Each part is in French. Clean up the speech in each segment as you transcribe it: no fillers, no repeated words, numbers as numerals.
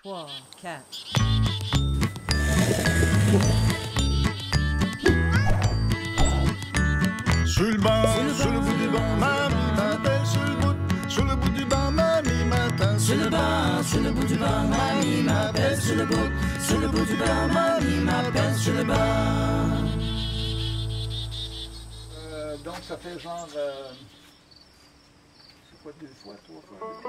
3, 4. Sur le banc, sur le bout du banc, mamie m'appelle sur le bout du banc, mamie m'attend sur le banc, sur le bout du banc, mamie m'appelle sur le bout du banc, mamie m'appelle sur le banc. Donc ça fait genre, c'est quoi, 2 fois, 3 fois?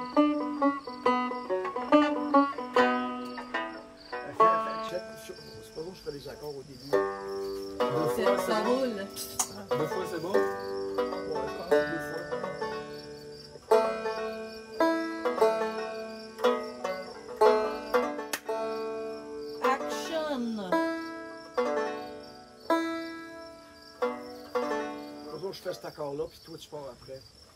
C'est pas bon, je fais les accords au début. 2 fois, Ça roule. 2 fois, c'est bon? Ouais, je pense que 2 fois. Action! Je fais cet accord-là, puis toi, tu pars après.